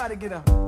Everybody get up.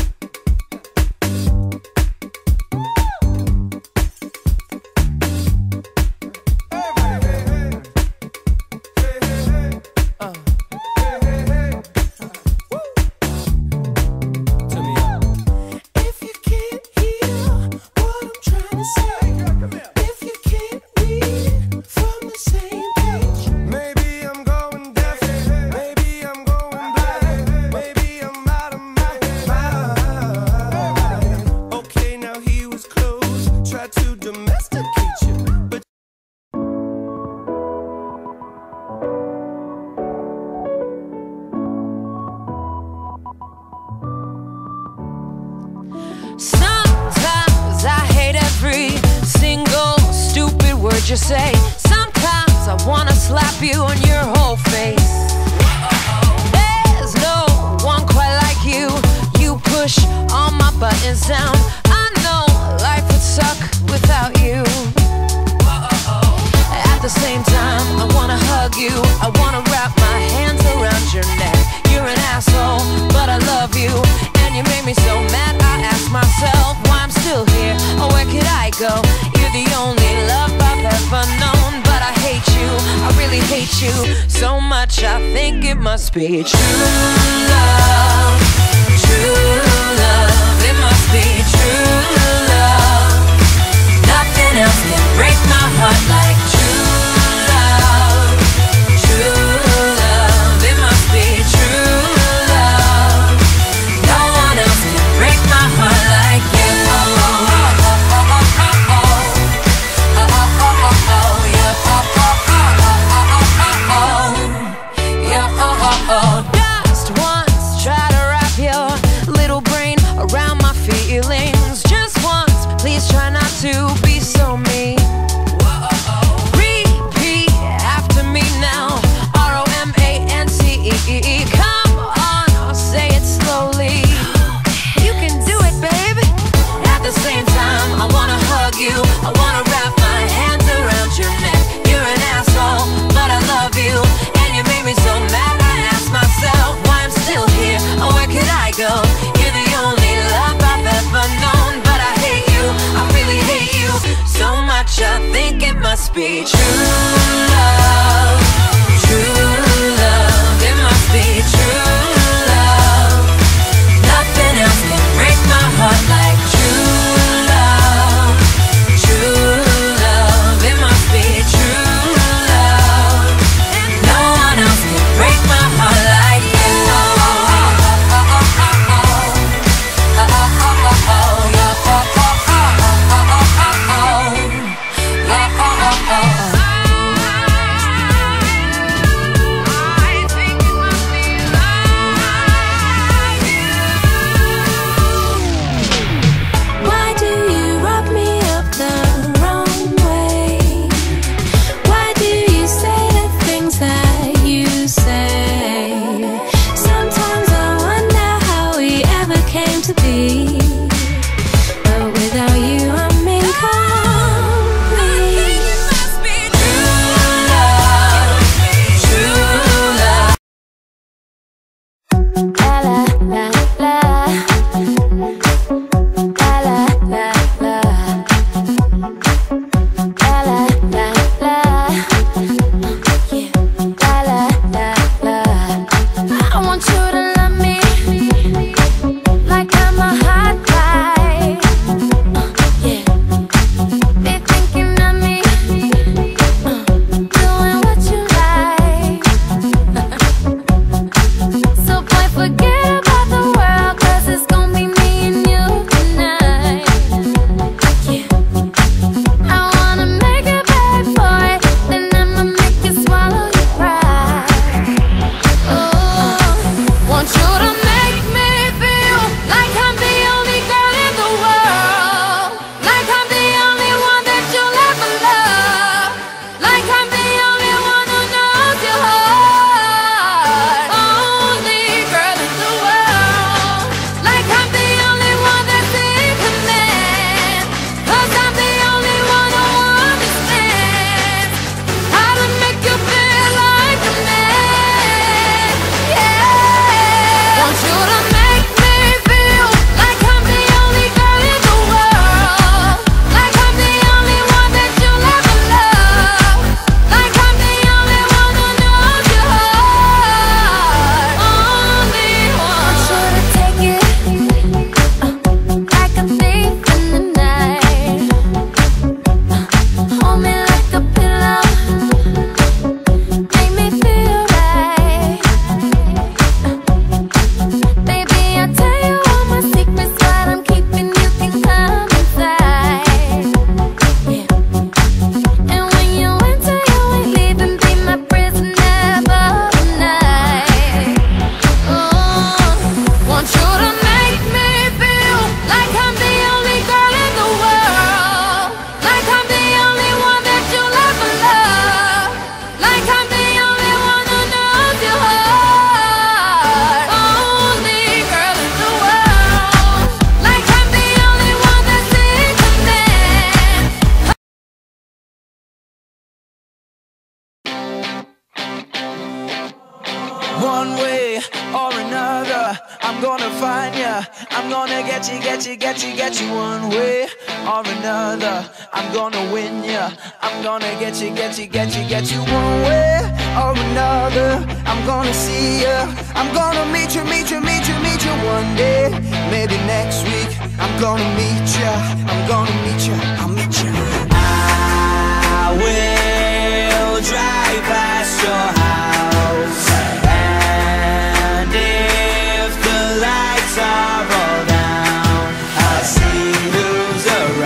Sometimes I hate every single stupid word you say. Sometimes I wanna slap you on your whole face. There's no one quite like you. You push all my buttons down. I know life would suck without you. At the same time, I wanna hug you. I wanna wrap my hands around your neck. You're an asshole, but I love you. And you made me so mad, I ask myself why I'm still here, or where could I go? You're the only love I've ever known, but I hate you, I really hate you so much, I think it must be true love. True love, it must be true love. Nothing else can break my heart like true love. True love, it must be true love. No one else can break my heart like you. Just once, try to One way or another, I'm gonna find ya. I'm gonna get you, get you, get you, get you. One way or another, I'm gonna win ya. I'm gonna get you, get you, get you, get you. One way or another, I'm gonna see ya. I'm gonna meet you, meet you, meet you, meet you. One day, maybe next week, I'm gonna meet ya. I'm gonna meet ya, I'll meet ya. I will drive past your house, and if the lights are all down, I'll see who's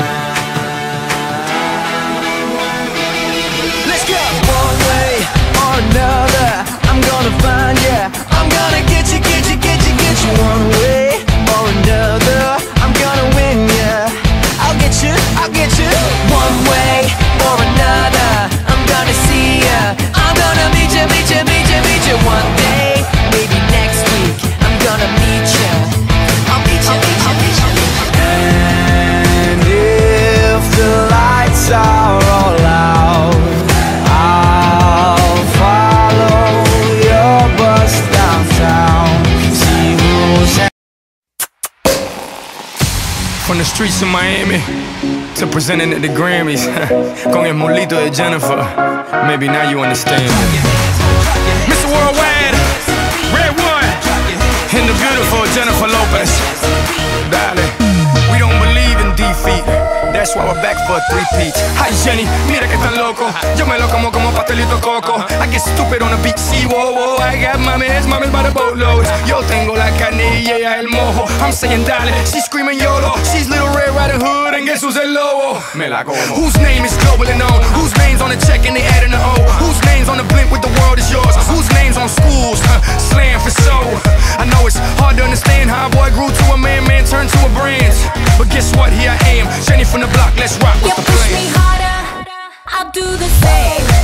around. Let's go! One way or another, I'm gonna find ya. I'm gonna get you, get you, get you, get you. One way or another, I'm gonna win ya. I'll get you, I'll get you. One way or another, I'm gonna see ya. I'm gonna meet you, meet you, meet you, meet you. One day, maybe next week, I'm gonna meet ya. I'll meet you, meet you, meet you, meet you. And if the lights are all out, I'll follow your bus downtown. See who's from the streets of Miami to presenting at the Grammys con el molito de Jennifer. Maybe now you understand. Mr. Worldwide, Red One, and the beautiful Jennifer Lopez. Darling, we don't believe in defeat. That's why we're back for a three-peat. Hi Jenny, mira que tan loco. Yo me lo como pastelito coco. I get stupid on the beach, see, whoa, whoa. I got mames by the boatloads. Yo tengo la carne y ella el mojo. I'm saying dale, she's screaming YOLO. She's Little Red Riding Hood and guess who's el lobo? Me la como. Whose name is globally known? Whose name's on the check and they adding the O? Whose name's on the blimp with the world is yours? Whose name's on schools? Slam for soul. I know it's hard to understand how a boy grew to a man turned to a brand. But guess what? Here I am, Jenny from the block. Let's rock with the plan. You push me harder, I'll do the same.